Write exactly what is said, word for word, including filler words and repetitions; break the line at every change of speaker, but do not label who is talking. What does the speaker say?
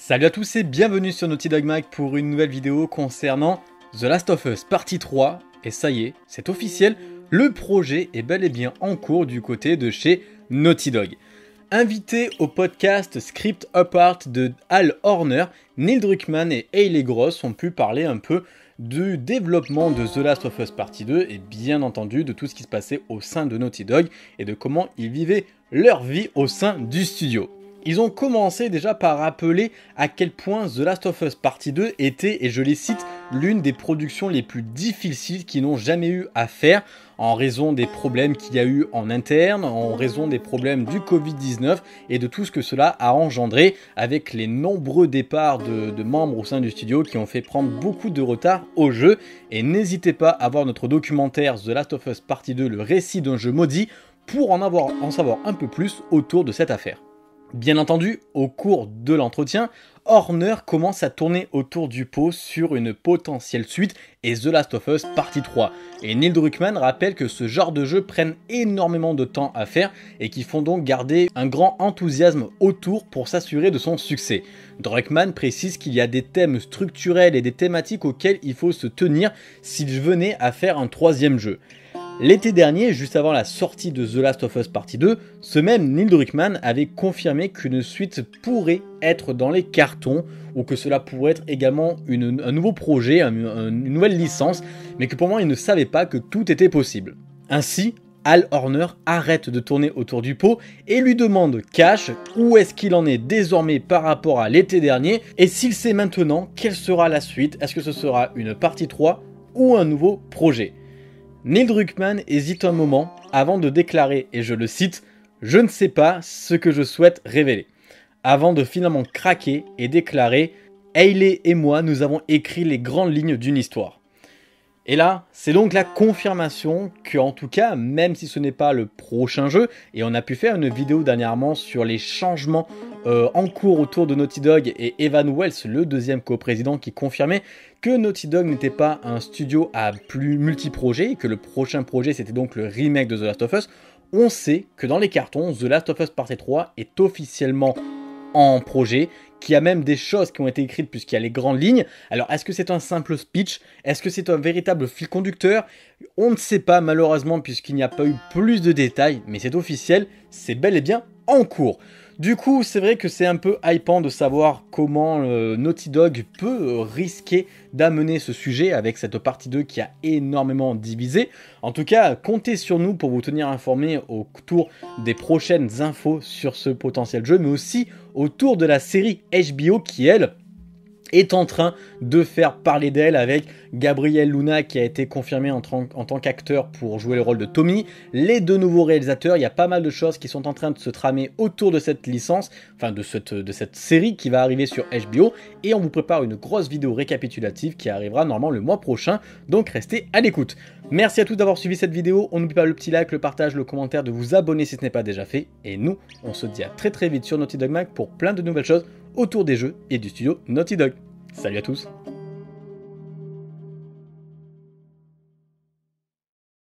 Salut à tous et bienvenue sur Naughty Dog Mag pour une nouvelle vidéo concernant The Last of Us partie trois. Et ça y est, c'est officiel, le projet est bel et bien en cours du côté de chez Naughty Dog. Invités au podcast Script Apart de Hal Horner, Neil Druckmann et Hayley Gross ont pu parler un peu du développement de The Last of Us partie deux et bien entendu de tout ce qui se passait au sein de Naughty Dog et de comment ils vivaient leur vie au sein du studio. Ils ont commencé déjà par rappeler à quel point The Last of Us partie deux était, et je les cite, l'une des productions les plus difficiles qu'ils n'ont jamais eu à faire en raison des problèmes qu'il y a eu en interne, en raison des problèmes du covid dix-neuf et de tout ce que cela a engendré avec les nombreux départs de, de membres au sein du studio qui ont fait prendre beaucoup de retard au jeu. Et n'hésitez pas à voir notre documentaire The Last of Us partie deux, le récit d'un jeu maudit, pour en, avoir, en savoir un peu plus autour de cette affaire. Bien entendu, au cours de l'entretien, Horner commence à tourner autour du pot sur une potentielle suite et The Last of Us partie trois. Et Neil Druckmann rappelle que ce genre de jeux prennent énormément de temps à faire et qui font donc garder un grand enthousiasme autour pour s'assurer de son succès. Druckmann précise qu'il y a des thèmes structurels et des thématiques auxquels il faut se tenir s'il venait à faire un troisième jeu. L'été dernier, juste avant la sortie de The Last of Us partie deux, ce même Neil Druckmann avait confirmé qu'une suite pourrait être dans les cartons ou que cela pourrait être également une, un nouveau projet, un, une nouvelle licence, mais que pour moi il ne savait pas que tout était possible. Ainsi, Hal Horner arrête de tourner autour du pot et lui demande cash où est-ce qu'il en est désormais par rapport à l'été dernier et s'il sait maintenant quelle sera la suite, est-ce que ce sera une partie trois ou un nouveau projet. Neil Druckmann hésite un moment avant de déclarer, et je le cite, « Je ne sais pas ce que je souhaite révéler », avant de finalement craquer et déclarer « Hayley et moi, nous avons écrit les grandes lignes d'une histoire ». Et là, c'est donc la confirmation que, en tout cas, même si ce n'est pas le prochain jeu, et on a pu faire une vidéo dernièrement sur les changements euh, en cours autour de Naughty Dog et Evan Wells, le deuxième coprésident, qui confirmait que Naughty Dog n'était pas un studio à plus multi-projets, et que le prochain projet c'était donc le remake de The Last of Us, on sait que dans les cartons, The Last of Us partie trois est officiellement en projet, qu'il y a même des choses qui ont été écrites puisqu'il y a les grandes lignes. Alors est-ce que c'est un simple speech? Est-ce que c'est un véritable fil conducteur? On ne sait pas malheureusement puisqu'il n'y a pas eu plus de détails, mais c'est officiel, c'est bel et bien en cours. Du coup, c'est vrai que c'est un peu hypant de savoir comment euh, Naughty Dog peut risquer d'amener ce sujet avec cette partie deux qui a énormément divisé. En tout cas, comptez sur nous pour vous tenir informés autour des prochaines infos sur ce potentiel jeu, mais aussi autour de la série H B O qui, elle, est en train de faire parler d'elle avec Gabriel Luna qui a été confirmé en, en tant qu'acteur pour jouer le rôle de Tommy, les deux nouveaux réalisateurs, il y a pas mal de choses qui sont en train de se tramer autour de cette licence, enfin de cette, de cette série qui va arriver sur H B O et on vous prépare une grosse vidéo récapitulative qui arrivera normalement le mois prochain, donc restez à l'écoute. Merci à tous d'avoir suivi cette vidéo, on n'oublie pas le petit like, le partage, le commentaire, de vous abonner si ce n'est pas déjà fait et nous on se dit à très très vite sur Naughty Dog Mag pour plein de nouvelles choses autour des jeux et du studio Naughty Dog. Salut à tous!